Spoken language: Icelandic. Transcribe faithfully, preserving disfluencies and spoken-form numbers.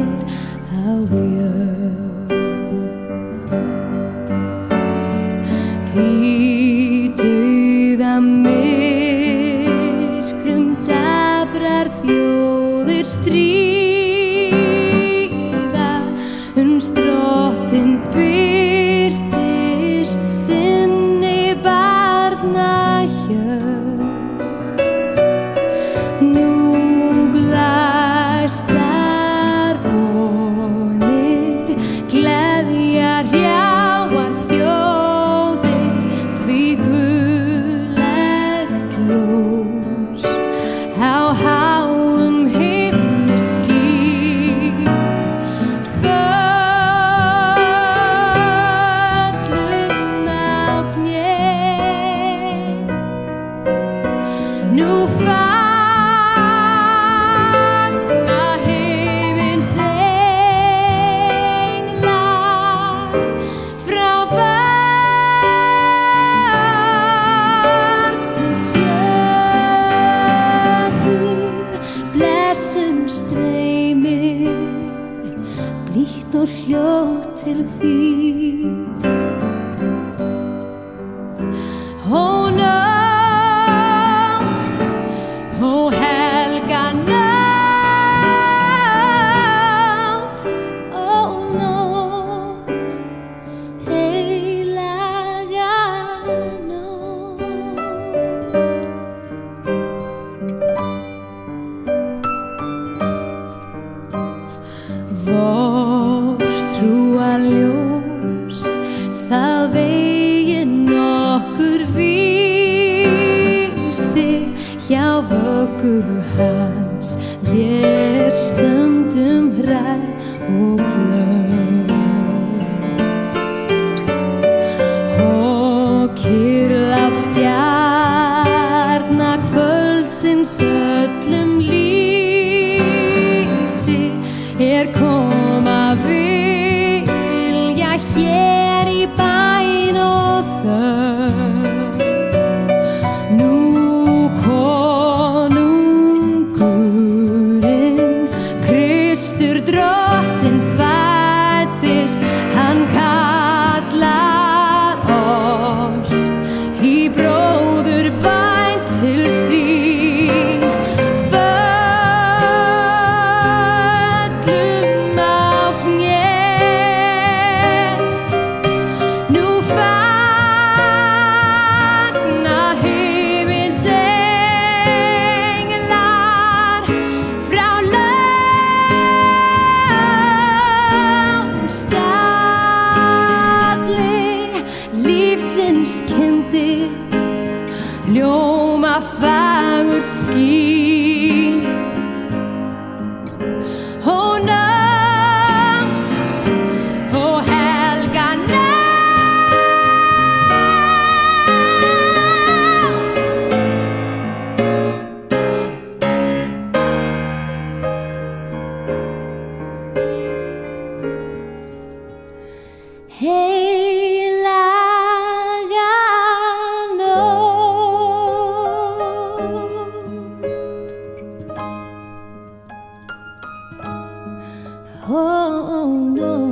á jörð. Í dauða myrkrum dabrar þjóðir stríða, uns drottinn birtist sinni barna hjörð. Nú glæstar vonir gleðja hrjáar þjóðir, því guðlegt ljós á háum himni skín. Föllum á hné, nú fagna himins englar, frá barnsins sjötu blessun streymir, blítt og hljótt til þín. Ó nótt, ó helga nótt, ó nótt, heilaga nótt. Vors trúarljós, það veginn okkur vísi, hjá vöggu hans vér stöndum hrædd og glöð. Og kyrrlát stjarna kvöldsins öllum lýsi, er koma vilja hér í bæn og þögn. Nú konungurinn Kristur drottinn fæddist, hann kallar oss í bróðurbæn til sín. Föllum á hné, nú fagna himins englar, frá lögum stalli lífsins kyndist, ljóma fagurt skín. Ó nótt, ó helga nótt, heilaga nótt. Oh, no.